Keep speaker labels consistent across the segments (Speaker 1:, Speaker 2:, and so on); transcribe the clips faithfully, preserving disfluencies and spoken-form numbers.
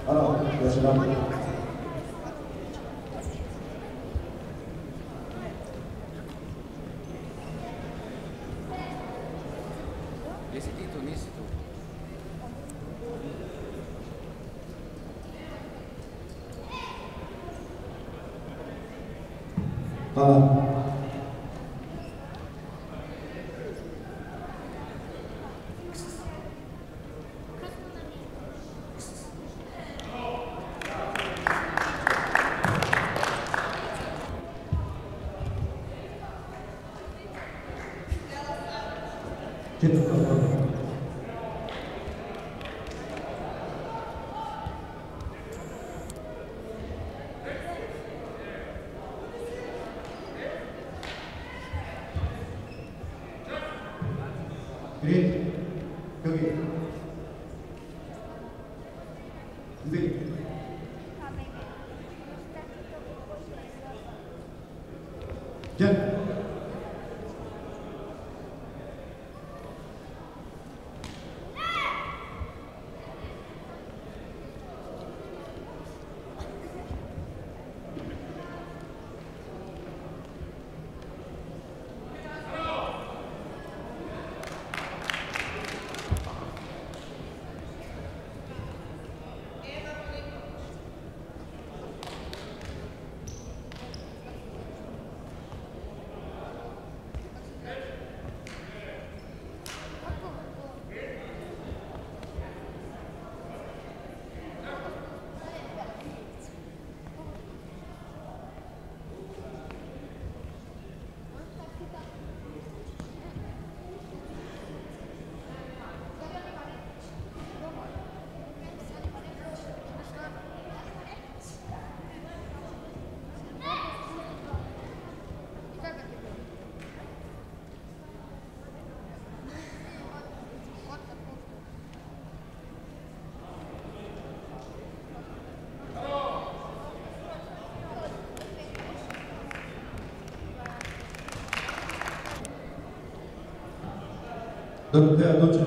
Speaker 1: Hvala, još jedan.
Speaker 2: Jesi ti tu, nisi tu?
Speaker 1: Hvala. Četvrta forma. Grid, Yogi. Zvi. Jen. Dorotea Doce.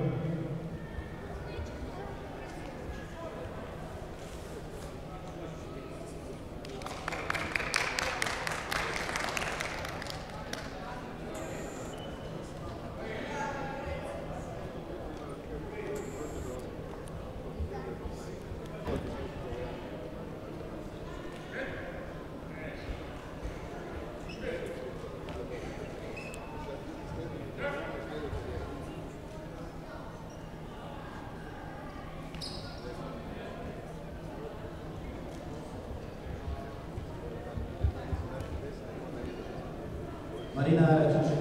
Speaker 1: Marina Račić.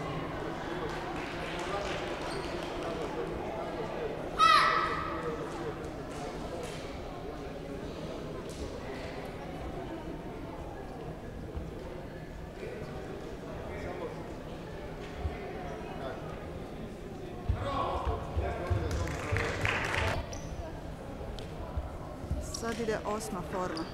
Speaker 3: Sad ide osma forma.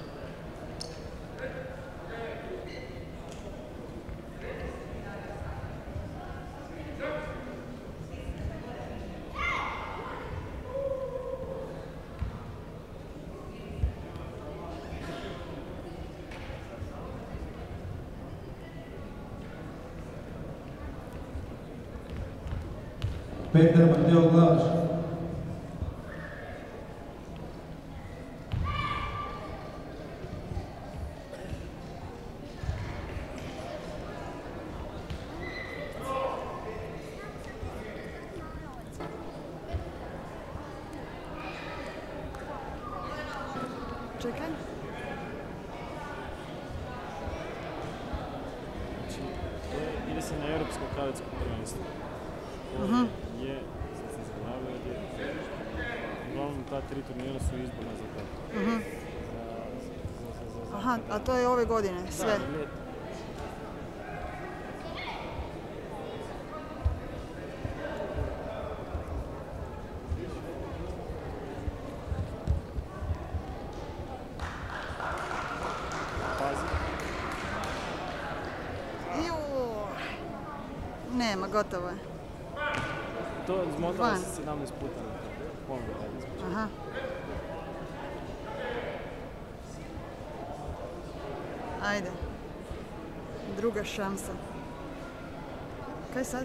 Speaker 1: Petar Mateo Glavaš.
Speaker 3: Čekaj.
Speaker 4: Ide se na europsko kadetsko prvenstvo.
Speaker 3: Uh-huh.
Speaker 4: Je, sad sam zaboravio gdje. Uglavnom ta tri turnira su izborna za to.
Speaker 3: Uh-huh. Aha, a to je ove godine, sve?
Speaker 4: Da, ljeto.
Speaker 3: Nema, gotovo je.
Speaker 4: To izmotala se sedamnaest puta. Ponovno
Speaker 3: Aha. Ajde. Druga šansa. Kaj sad?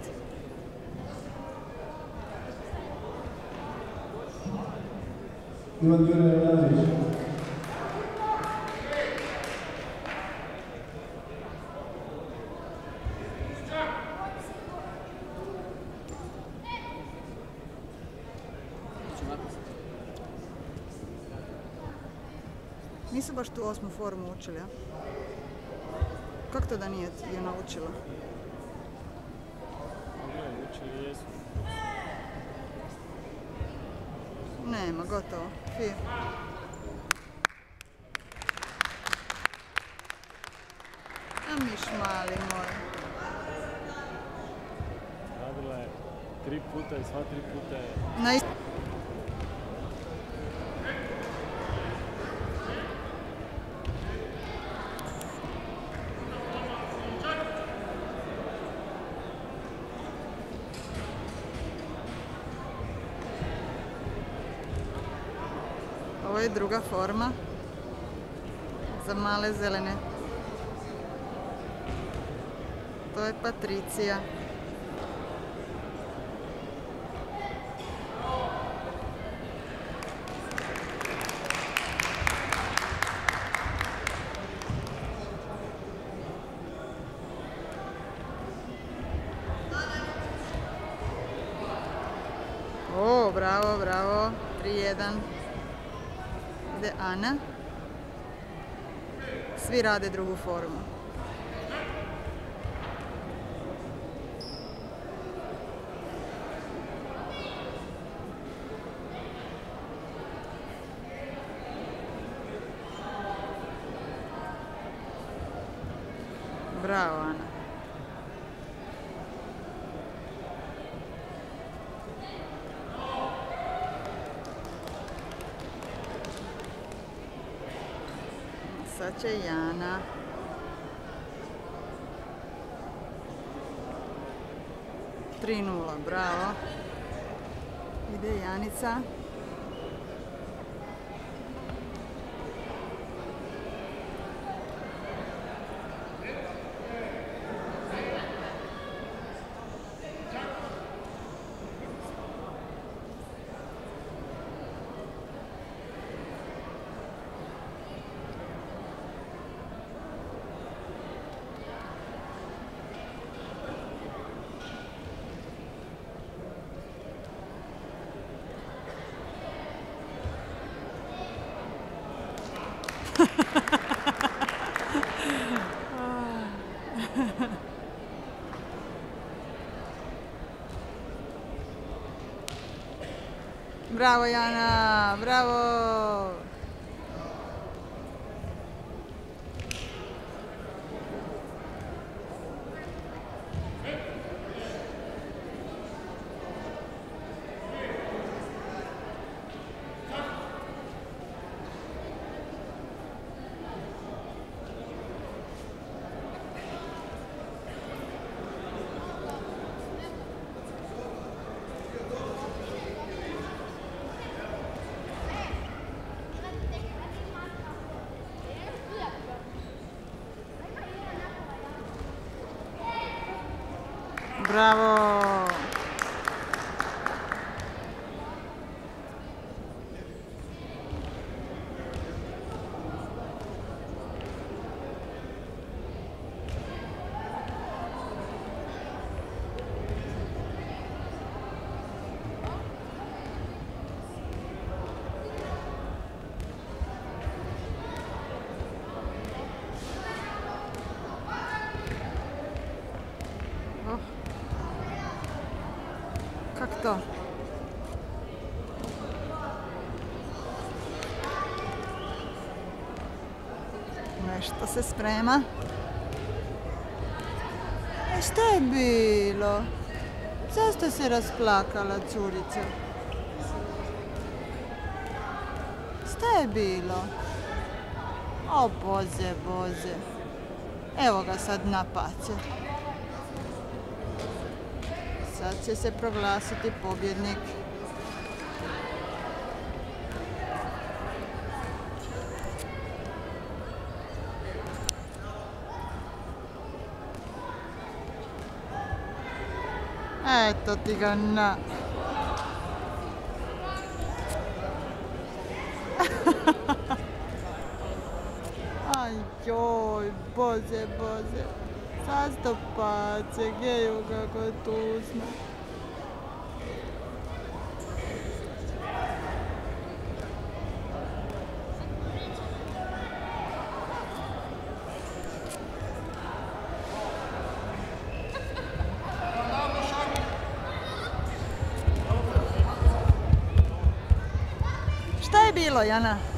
Speaker 1: Ivan Jure Jelavić.
Speaker 3: Nisu baš tu osmu formu učili, a? Kako to da nije je naučila?
Speaker 4: Ne, učili jesu.
Speaker 3: Nema, gotovo. Fi. A miš mali moj.
Speaker 4: Radila je tri puta i sva tri puta je...
Speaker 3: Na ist... Ovo je druga forma za male zelene. To je Patricija. O, bravo, bravo. tri jedan. Ide Ana. Svi rade drugu formu. Bravo, Ana. Sad će Jana. tri nula, bravo. Ide Janica. Bravo Jana, bravo! Bravo! Kak to? Nešto se sprema. E šta je bilo? Zašto se rasplakala curica? Šta je bilo? O boze, boze. Evo ga sad napace. Sad će se proglasiti pobjednik. Eto ti ga na. Aj joj, bože, bože. Zašto pace, geju kako je tužno. Šta je bilo, Jana?